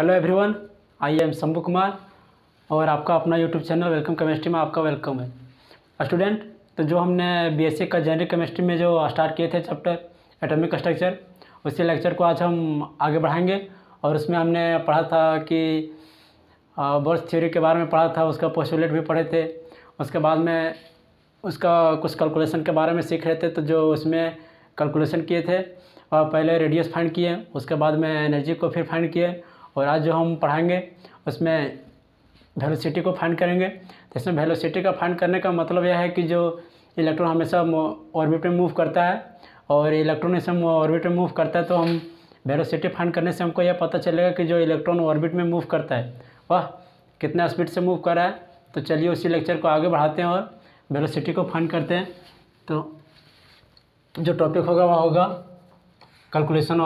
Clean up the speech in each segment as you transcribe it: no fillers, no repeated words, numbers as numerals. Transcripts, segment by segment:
Hello everyone, I am Shambhu Kumar और आपका अपना यूट्यूब चैनल वेलकम केमिस्ट्री में आपका वेलकम है। स्टूडेंट, तो जो हमने बीएससी का जेनरिक केमिस्ट्री में जो स्टार्ट किए थे चैप्टर एटॉमिक स्ट्रक्चर, उसी लेक्चर को आज हम आगे बढ़ाएंगे। और उसमें हमने पढ़ा था कि बोर्स थ्योरी के बारे में पढ़ा था, उसका पोस्टुलेट भी पढ़े थे। उसके बाद में उसका कुछ कैलकुलेशन के बारे में सीख रहे थे, तो जो उसमें कैलकुलेशन किए थे और पहले रेडियस फाइंड किए, उसके बाद में एनर्जी को फिर फाइंड किए। और आज जो हम पढ़ाएंगे उसमें वेलोसिटी को फाइंड करेंगे। तो इसमें वेलोसिटी का फाइंड करने का मतलब यह है कि जो इलेक्ट्रॉन हमेशा ऑर्बिट में मूव करता है और इलेक्ट्रॉन इस ऑर्बिट में मूव करता है, तो हम वेलोसिटी फाइंड करने से हमको यह पता चलेगा कि जो इलेक्ट्रॉन ऑर्बिट में मूव करता है वह कितना स्पीड से मूव कर रहा है। तो चलिए उसी लेक्चर को आगे बढ़ाते हैं और वेलोसिटी को फाइंड करते हैं। तो जो टॉपिक होगा वह होगा calculation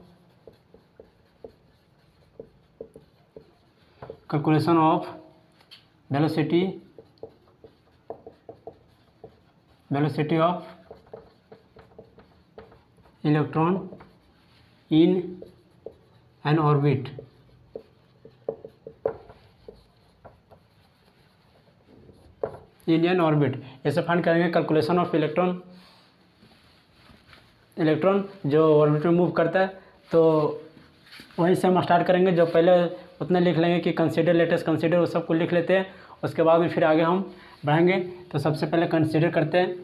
of velocity of electron in n orbit. Indian orbit ऐसे फाइंड करेंगे कैलकुलेशन ऑफ इलेक्ट्रॉन जो ऑर्बिट में मूव करता है। तो वहीं से हम स्टार्ट करेंगे। जो पहले उतने लिख लेंगे कि कंसीडर लेटेस्ट कंसीडर, उस सब को लिख लेते हैं। उसके बाद में फिर आगे हम बढ़ाएंगे। तो सबसे पहले कंसीडर करते हैं।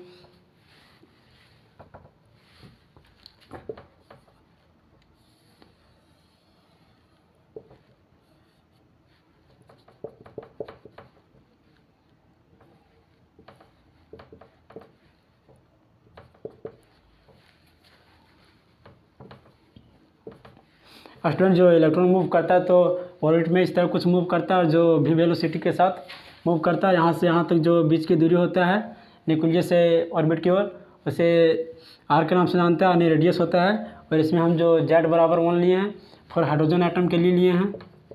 स्टूडेंट, जो इलेक्ट्रॉन मूव करता है तो ऑर्बिट में इस तरह कुछ मूव करता है और जो भी वेलोसिटी के साथ मूव करता है, यहाँ से यहाँ तक जो बीच की दूरी होता है न्यूक्लियस से ऑर्बिट की ओर, उसे आर के नाम से जानते हैं, यानी रेडियस होता है। और इसमें हम जो जेड बराबर 1 लिए हैं फॉर हाइड्रोजन एटम के लिए हैं।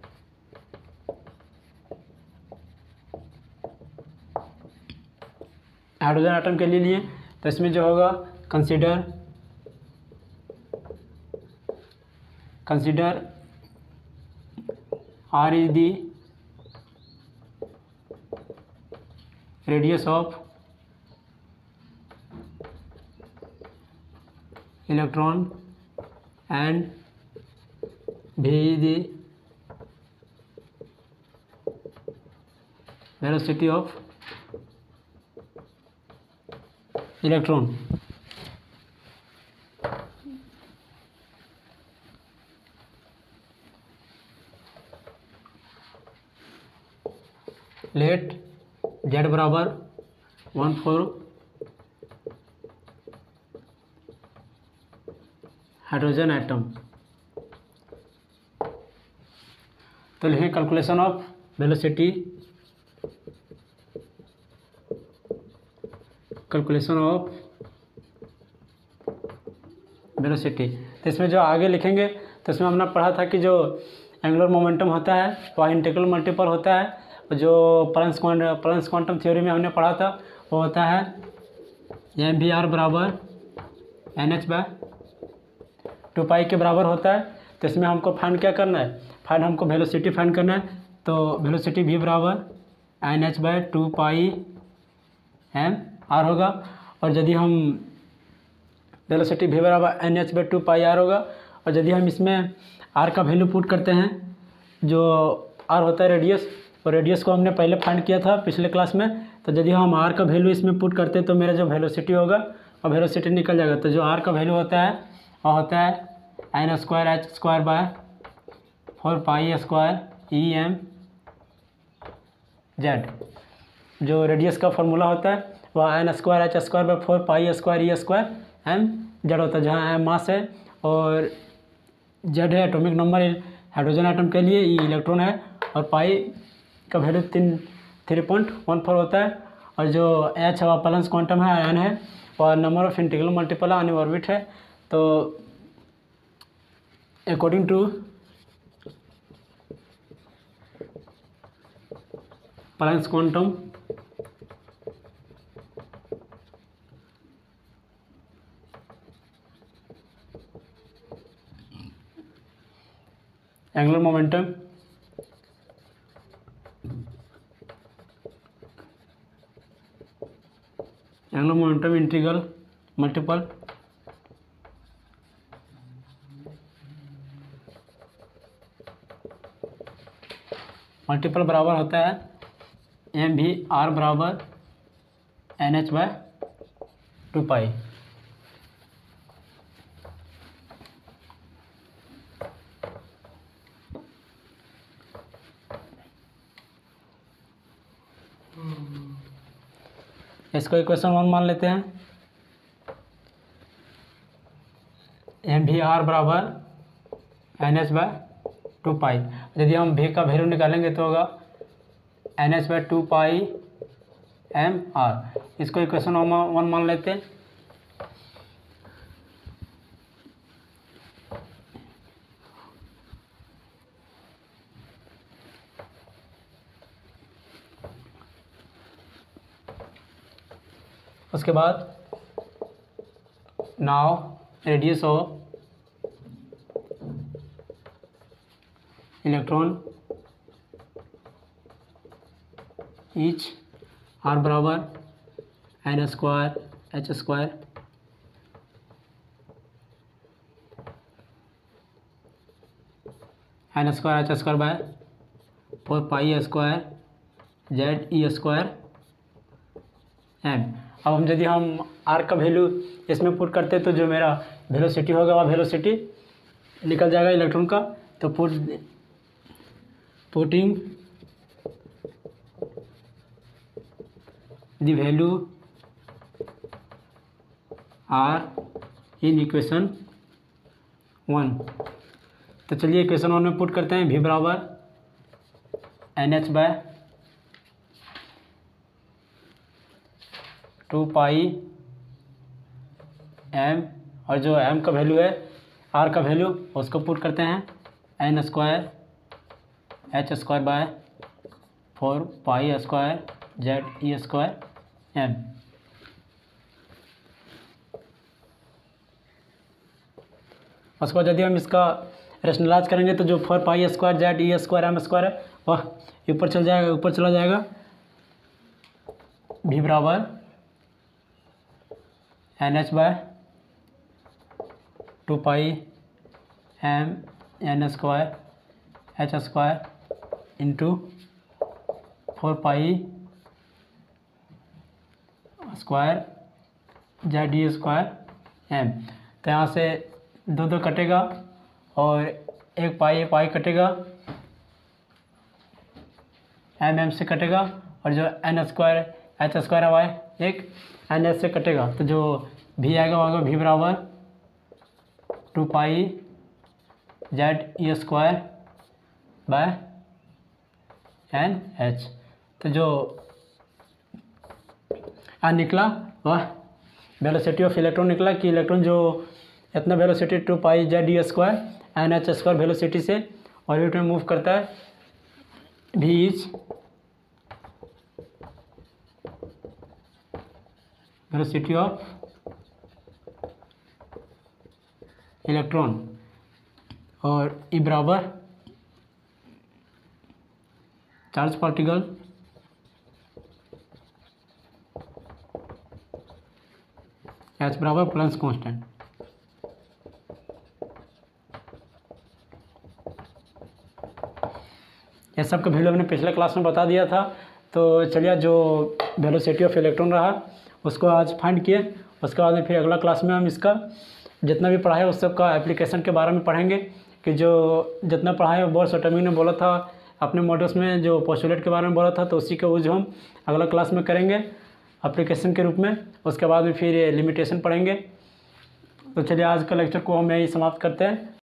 हाइड्रोजन एटम के लिए तो इसमें जो होगा consider r is the radius of electron and v is the velocity of electron। Let z बराबर 1 फॉर हाइड्रोजन एटम। तो लिखें कैलकुलेशन ऑफ वेलोसिटी तो इसमें जो आगे लिखेंगे तो इसमें हमने पढ़ा था कि जो एंगुलर मोमेंटम होता है वह इंटीग्रल मल्टीपल होता है। और जो प्लैंक्स क्वांटम थ्योरी में हमने पढ़ा था वो होता है mvr बराबर nh/2π के बराबर होता है। तो इसमें हमको फाइंड क्या करना है, हमको वेलोसिटी फाइंड करना है। तो वेलोसिटी v बराबर nh/2π/r होगा। और यदि हम वेलोसिटी v बराबर nh/2πr होगा, और यदि हम इसमें r का वैल्यू पुट करते हैं, जो r होता है रेडियस, और रेडियस को हमने पहले फाइंड किया था पिछले क्लास में। तो यदि हम r का वैल्यू इसमें पुट करते हैं तो मेरा जो वेलोसिटी होगा और वेलोसिटी निकल जाएगा। तो जो r का वैल्यू होता है वह होता है n²h²4π²EmZ। जो रेडियस का फॉर्मूला होता है वह n²h²4π/4πE²M Z होता है, जहाँ m मास है और Z है एटॉमिक नंबर हाइड्रोजन एटम के लिए, E इलेक्ट्रॉन है, और पाई का वैल्यू 3.14 होता है। और जो H है वह प्लैंक्स क्वांटम है, N है, और नंबर ऑफ इंटीग्रल मल्टीपल यानी ऑर्बिट है। तो according to Planck's quantum angular momentum integral multiple बराबर होता है एम भी आर बराबर NH/2 इसको इक्वेशन 1 मान लेते हैं। एम भी आर बराबर NH/2 यदि हम भी का वैल्यू निकालेंगे तो होगा NH/2 एम आर। इसको इक्वेशन 1 मान लेते हैं। उसके बाद now radius of electron each r बराबर N² H² N² H² bye 4πa² ZE² m। अब यदि हम आर का वैल्यू इसमें पुट करते तो जो मेरा वेलोसिटी होगा वह वेलोसिटी निकल जाएगा इलेक्ट्रॉन का। तो putting the value r in equation 1। तो चलिए इक्वेशन 1 में पुट करते हैं। भी बराबर NH/2 m और जो m का वैल्यू है r का वैल्यू उसको पुट करते हैं N² H² bye 4πa² ZE² m। उसके बाद यदि हम इसका रेशनलाइज करेंगे तो जो 4πa² ZE² m² है वह ऊपर चला जाएगा। भी बराबर NH/2 m N² H² into 4πa² ZE² m। तो यहाँ से 2 कटेगा और एक पाई कटेगा, m से कटेगा और जो N² H² है एक NH से कटेगा। तो जो भी आएगा वो भी बराबर 2π ZE² बाय NH। तो जो निकला वह वेलोसिटी ऑफ इलेक्ट्रॉन निकला कि इलेक्ट्रॉन जो इतना वेलोसिटी 2π ZE² NH² वेलोसिटी से ऑर्बिट में मूव करता है। भी इज वेलोसिटी ऑफ इलेक्ट्रॉन और ई बराबर चार्ज पार्टिकल H बराबर प्लैंक्स कांस्टेंट। यह सब का वैल्यू हमने पिछले क्लास में बता दिया था। तो चलिए जो वेलोसिटी ऑफ इलेक्ट्रॉन रहा उसको आज फाइंड किए। उसके बाद में फिर अगला क्लास में हम इसका जितना भी पढ़ा है उस सब का एप्लीकेशन के बारे में पढ़ेंगे कि जो जितना पढ़ा है बोर्स एटॉमिक ने बोला था अपने मॉडल्स में जो पोस्टुलेट के बारे में बोला था, तो उसी का यूज हम अगला क्लास में करेंगे एप्लीकेशन के रूप में। उसके बाद में फिर लिमिटेशन पढ़ेंगे। तो चलिए आज का लेक्चर को हम यही समाप्त करते हैं।